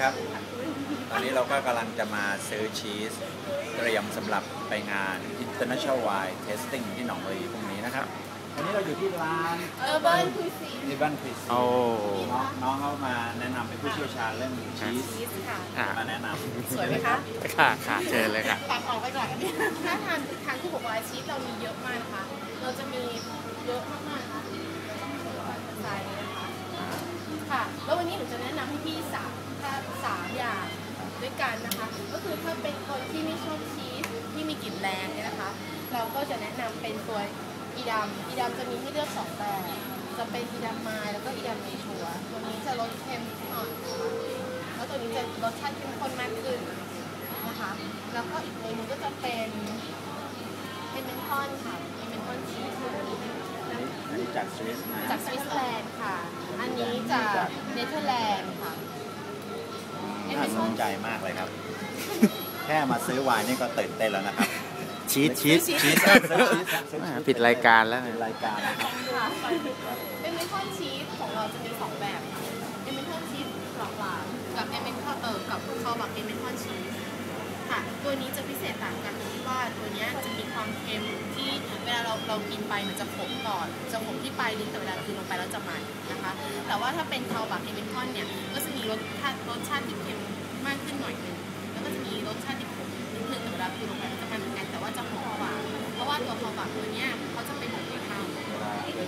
ครับ ตอนนี้เราก็กำลังจะมาซื้อชีสเตรียมสำหรับไปงาน International Wine Tasting ที่หนองรีพรุ่งนี้นะครับวันนี้เราอยู่ที่ร้าน Urban Cuisine Urban Cuisine โอ้น้องเขามาแนะนำเป็นผู้เชี่ยวชาญเรื่องชีสชีสค่ะค่ะมาแนะนำสวยไหมคะค่ะเชิญเลยค่ะตัดออกไปก่อนถ้าทานที่บอกว่าชีสเรามีเยอะมากนะคะ เราจะมีเยอะมากๆนะคะใส่นะคะค่ะ แล้ววันนี้หนูจะแนะนำให้พี่สามอย่างด้วยกันนะคะ ก็คือถ้าเป็นคนที่ไม่ชอบชีสที่มีกลิ่นแรงเนี่ยนะคะ เราก็จะแนะนำเป็นตัวอีดำจะมีให้เลือก2แบบจะเป็นอีดำไม้แล้วก็อีดำเนชัวร์ตัวนี้จะรสเค็มหน่อยนะคะแล้วตัวนี้จะรสชาติเข้มข้นมากขึ้นนะคะ แล้วก็อีกตัวนึงก็จะเป็นเมนทอนค่ะเมนทอนชีสอันนี้จากสวิสนะจากสวิตเซอร์แลนด์ค่ะ อันนี้จากเนเธอร์แลนด์ค่ะน่าสนใจมากเลยครับ แค่มาซื้อไวน์นี่ก็ตื่นเต้นแล้วนะครับชีสชีสผิดรายการแล้วผิดรายการนะครับค่ะเป็นเมนทอนชีสของเราจะมี2แบบเป็นเมนทอนชีสหวานๆกับเมนทอนกับคอบักเป็นเมนทอนชีสค่ะตัวนี้จะพิเศษต่างกันตรงที่ว่าตัวนี้จะมีความเค็มที่เวลาเรากินไปมันจะขมก่อนจะขมที่ปลายลิ้นแต่เวลากินลงไปแล้วจะมันนะคะแต่ว่าถ้าเป็นคอบักเมนทอนเนี่ยก็จะมีรสชาติที่เค็มมากขึ้นหน่อยนึงแล้วก็จะมีรสชาติที่ขมนิดนึงแต่เวลากินลงไปมันจะมันเหมือนกันแต่ว่าจะหอมกว่าเพราะว่าตัวคอบักตัว